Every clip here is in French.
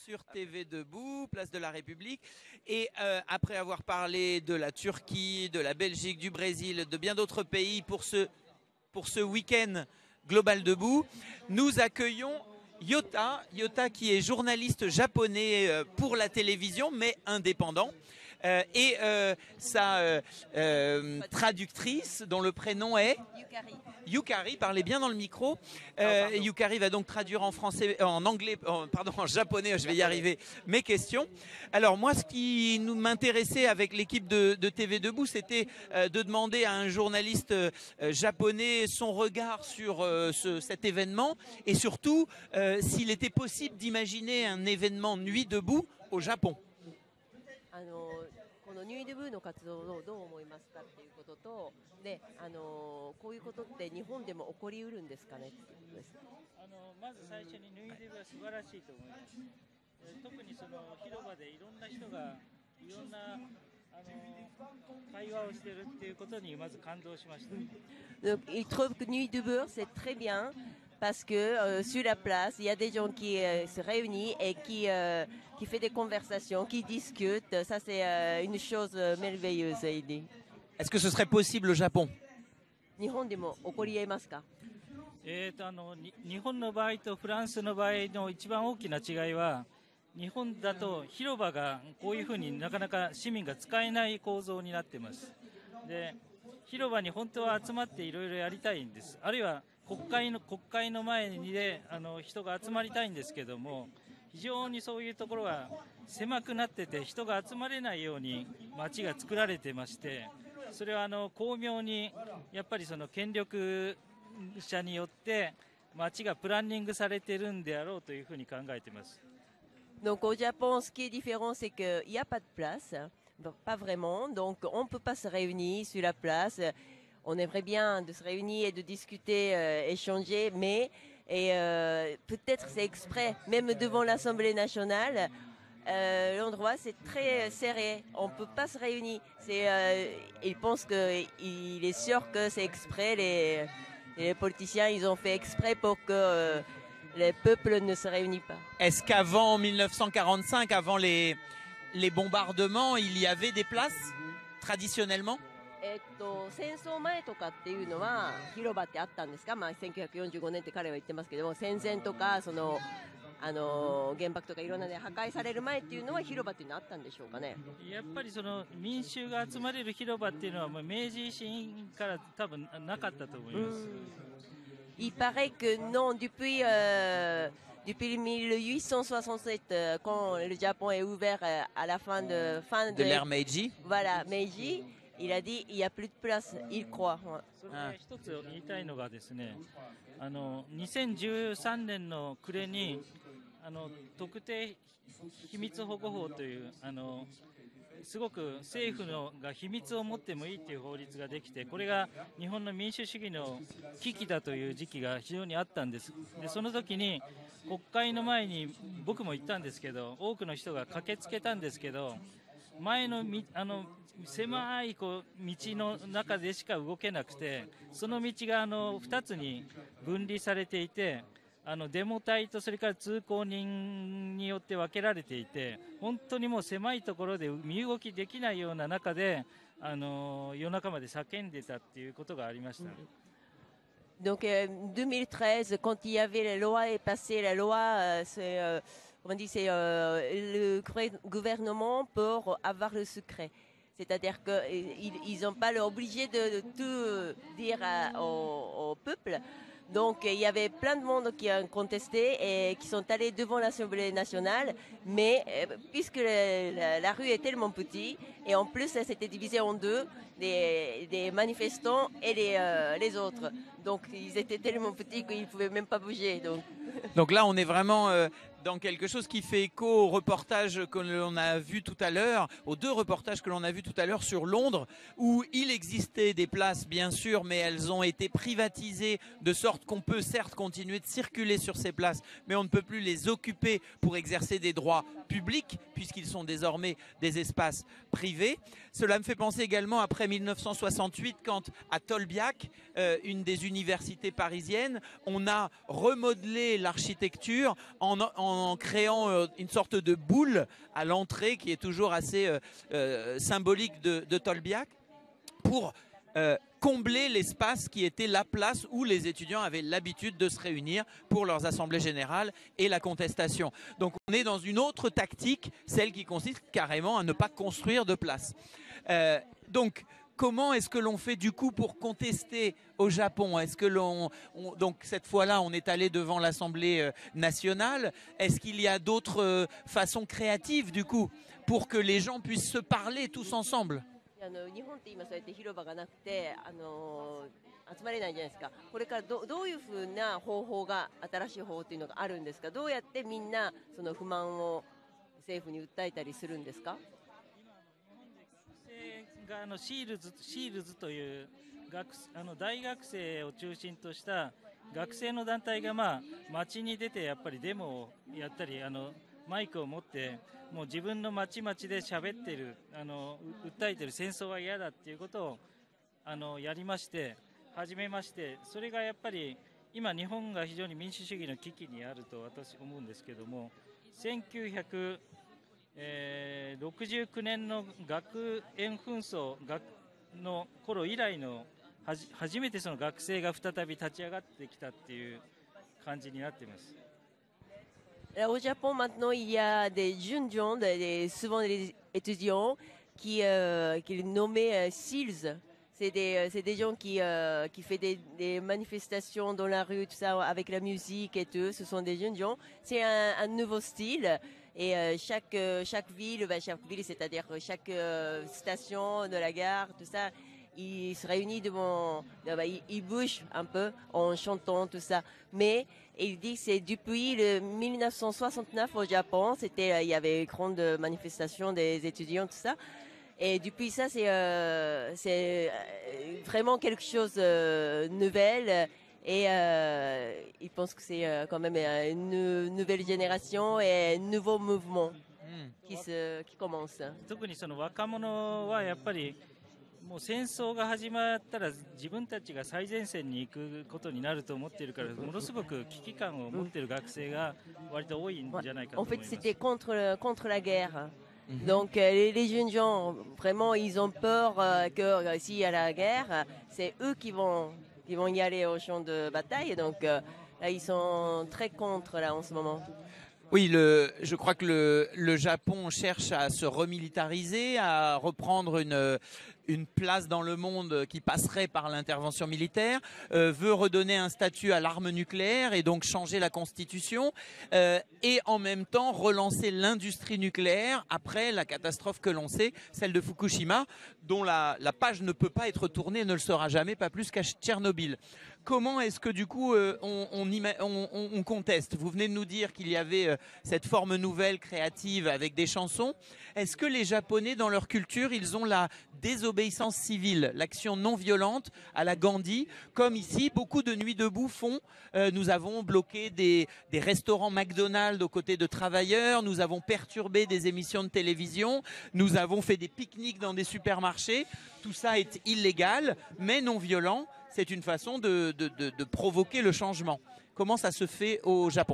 sur TV Debout, place de la République. Et après avoir parlé de la Turquie, de la Belgique, du Brésil, de bien d'autres pays pour ce week-end Global Debout, nous accueillons Yota. Yota qui est journaliste japonais pour la télévision, mais indépendant. Et sa traductrice, dont le prénom est Yukari. Yukari, parlez bien dans le micro. Yukari va donc traduire en français, en anglais, en japonais, je vais y arriver, mes questions. Alors moi, ce qui m'intéressait avec l'équipe de TV Debout, c'était de demander à un journaliste japonais son regard sur cet événement et surtout s'il était possible d'imaginer un événement Nuit Debout au Japon. このニューイデブーの活動をどう思いますかっていうことと、で、こういうことって日本でも起こりうるんですかねっていうことです。 まず最初にニューイデブは素晴らしいと思います。特にその広場でいろんな人がいろんな会話をしてるっていうことにまず感動しました。 Donc, il trouve que Nuit Debout c'est très bien. Parce que sur la place, il y a des gens qui se réunissent et qui fait des conversations, qui discutent. Ça, c'est une chose merveilleuse. Est-ce que ce serait possible au Japon? 日本でも起こり得ますか？ 日本の場合とフランスの場合の一番大きな違いは、日本だと広場がこういうふうになかなか市民が使えない構造になっています。で、広場に本当は集まっていろいろやりたいんです。あるいは国会の前にで人が集まりたいんですけども、非常にそういうところが狭くなってて人が集まれないように街が作られてまして、それは巧妙にやっぱりその権力者によって街がプランニングされてるんであろうというふうに考えています。 Donc au Japon, ce qui est différent, c'est qu'il n'y a pas de place, pas vraiment. Donc on ne peut pas se réunir sur la place. On aimerait bien de se réunir et de discuter, échanger, mais peut-être c'est exprès, même devant l'Assemblée nationale, l'endroit c'est très serré, on ne peut pas se réunir. Il pense qu'il est sûr que c'est exprès, les politiciens ils ont fait exprès pour que le peuple ne se réunisse pas. Est-ce qu'avant 1945, avant les bombardements, il y avait des places traditionnellement? 戦争前とかっていうのは広場ってあったんですか？まあ1945年って彼は言ってますけども、戦前とかその原爆とかいろんなで破壊される前っていうのは広場っていうのはあったんでしょうかね？ やっぱりその民衆が集まれる広場っていうのはもう明治維新から多分なかったと思います。 Il paraît que non, depuis 1867, quand le Japon est ouvert à la fin de l'ère Meiji. Voilà, Meiji. Il a dit il n'y a plus de place, il croit. それで一つ言いたいのがですね、2013年の暮れに特定秘密保護法というすごく政府が秘密を持ってもいいという法律ができて、これが日本の民主主義の危機だという時期が非常にあったんです。でその時に国会の前に僕も行ったんですけど、多くの人が駆けつけたんですけど、前の狭い道の中でしか動けなくて、その道が2つに分離されていて、デモ隊とそれから通行人によって分けられていて、本当にもう狭いところで身動きできないような中で夜中まで叫んでたっていうことがありました。 Donc 2013, quand il y avait la loi est passée, la loi on dit c'est le gouvernement pour avoir le secret. C'est-à-dire qu'ils n'ont pas l'obligé de tout dire au peuple. Donc il y avait plein de monde qui ont contesté et qui sont allés devant l'Assemblée nationale, mais puisque la rue est tellement petite et en plus elle s'était divisée en deux, des manifestants et les autres. Donc ils étaient tellement petits qu'ils ne pouvaient même pas bouger. Donc là on est vraiment dans quelque chose qui fait écho au reportage que l'on a vu tout à l'heure, aux deux reportages que l'on a vu tout à l'heure sur Londres, où il existait des places bien sûr, mais elles ont été privatisées de sorte qu'on peut certes continuer de circuler sur ces places, mais on ne peut plus les occuper pour exercer des droits publics, puisqu'ils sont désormais des espaces privés. Cela me fait penser également après 1968, quand à Tolbiac, une des universités parisiennes, on a remodelé l'architecture en en créant une sorte de boule à l'entrée qui est toujours assez symbolique de Tolbiac pour combler l'espace qui était la place où les étudiants avaient l'habitude de se réunir pour leurs assemblées générales et la contestation. Donc on est dans une autre tactique, celle qui consiste carrément à ne pas construire de place. Donc comment est-ce que l'on fait du coup pour contester au Japon? Est-ce que donc cette fois-là, on est allé devant l'Assemblée nationale. Est-ce qu'il y a d'autres façons créatives du coup pour que les gens puissent se parler tous ensemble? 日本って今そうやって広場がなくて集まれないじゃないですか。これからどういうふうな方法が新しい方法っていうのがあるんですか。どうやってみんなその不満を政府に訴えたりするんですか。 がシールズという大学生を中心とした学生の団体が街に出てやっぱりデモをやったりマイクを持ってもう自分の町々で喋ってる訴えてる戦争は嫌だっていうことをやりまして始めまして、それがやっぱり今日本が非常に民主主義の危機にあると私思うんですけども、1969年の学園紛争の頃以来の初めてその学生が再び立ち上がってきたっていう感じになっています。 Au Japon, maintenant, il y a des jeunes gens, souvent des étudiants, qui nommés SEALs. C'est des gens qui font des manifestations dans la rue, tout ça, avec la musique et tout. Ce sont des jeunes gens. C'est un nouveau style. Et chaque ville, c'est-à-dire chaque station de la gare, tout ça, ils se réunissent devant, ils bougent un peu en chantant, tout ça. Mais il dit que c'est depuis le 1969 au Japon, il y avait une grande manifestation des étudiants, tout ça. Et depuis ça, c'est vraiment quelque chose de nouvel. Et il pense que c'est quand même une nouvelle génération et un nouveau mouvement qui commence. 特にその若者はやっぱりもう戦争が始まったら自分たちが最前線に行くことになると思っているから、ものすごく危機感を持っている学生が割と多いんじゃないかと思います。 En fait, c'était contre la guerre. Donc les jeunes gens, vraiment, ils ont peur que s'il y a la guerre, c'est eux qui vont y aller au champ de bataille. Donc là, ils sont très contre là en ce moment. Oui, je crois que le Japon cherche à se remilitariser, à reprendre une place dans le monde qui passerait par l'intervention militaire, veut redonner un statut à l'arme nucléaire et donc changer la constitution, et en même temps relancer l'industrie nucléaire après la catastrophe que l'on sait, celle de Fukushima, dont la page ne peut pas être tournée, ne le sera jamais, pas plus qu'à Tchernobyl. Comment est-ce que du coup on conteste? Vous venez de nous dire qu'il y avait cette forme nouvelle créative avec des chansons. Est-ce que les Japonais, dans leur culture, ils ont la désobéissance civile, l'action non violente à la Gandhi, comme ici beaucoup de Nuits debout font? Nous avons bloqué des restaurants McDonald's aux côtés de travailleurs, nous avons perturbé des émissions de télévision, nous avons fait des pique-niques dans des supermarchés. Tout ça est illégal, mais non violent. C'est une façon de provoquer le changement. Comment ça se fait au Japon?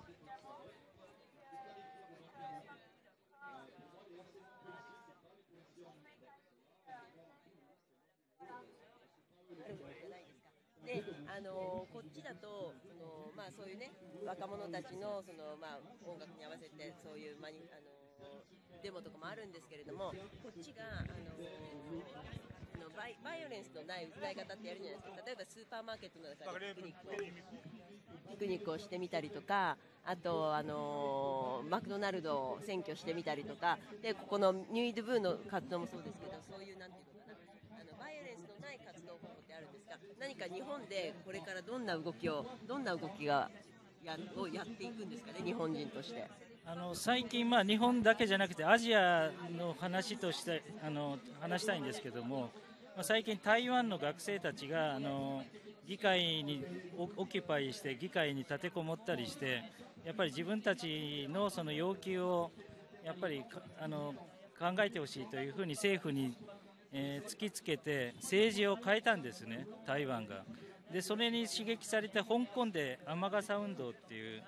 バイオレンスのない歌い方ってやるじゃないですか。例えばスーパーマーケットの中でピクニックをしてみたりとか、あとマクドナルドを占拠してみたりとかで、ここのニューイドブーの活動もそうですけど、そういうなんていうのかな、バイオレンスのない活動方法ってあるんですか。何か日本でこれからどんな動きがやっていくんですかね、日本人として。 最近、日本だけじゃなくてアジアの話として話したいんですけども、最近台湾の学生たちが議会にオキュパイして議会に立てこもったりして、やっぱり自分たちのその要求をやっぱり考えてほしいというふうに政府に突きつけて政治を変えたんですね、台湾が。でそれに刺激されて香港で雨傘運動っていう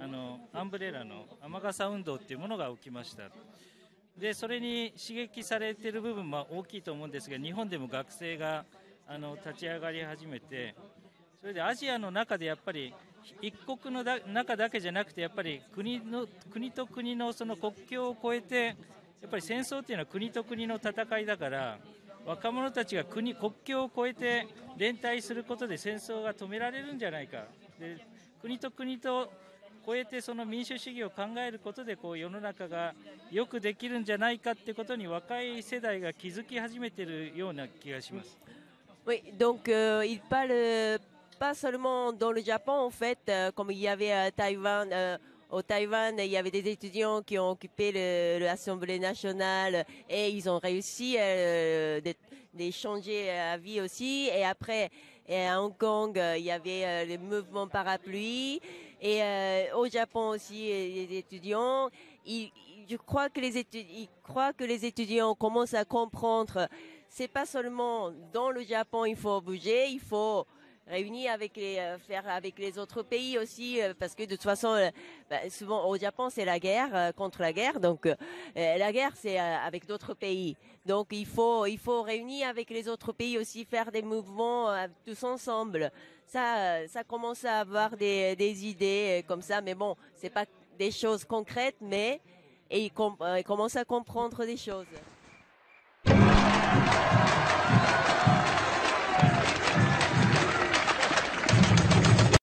アンブレラの雨傘運動っていうものが起きました。でそれに刺激されている部分も大きいと思うんですが、日本でも学生が立ち上がり始めて、それでアジアの中でやっぱり一国の中だけじゃなくて、やっぱり国と国のその国境を越えて、やっぱり戦争っていうのは国と国の戦いだから、若者たちが国境を越えて連帯することで戦争が止められるんじゃないか。で国と国と越えてその民主主義を考えることで、こう世の中がよくできるんじゃないかってことに若い世代が気づき始めているような気がします。 Oui, donc il parle pas seulement dans le Japon, en fait, comme il y avait à Taïwan, au Taïwan, il y avait des étudiants qui ont occupé l'Assemblée nationale et ils ont réussi de changer la vie aussi. Et après, à Hong Kong, il y avait les mouvements parapluies. Et au Japon aussi, les étudiants, je crois que ils croient que les étudiants commencent à comprendre. C'est pas seulement dans le Japon il faut bouger, il faut réunir faire avec les autres pays aussi, parce que de toute façon, souvent au Japon c'est la guerre contre la guerre, donc la guerre c'est avec d'autres pays. Donc il faut réunir avec les autres pays aussi, faire des mouvements tous ensemble. Ça commence à avoir des idées comme ça, mais bon, c'est pas des choses concrètes, mais ils commencent à comprendre des choses.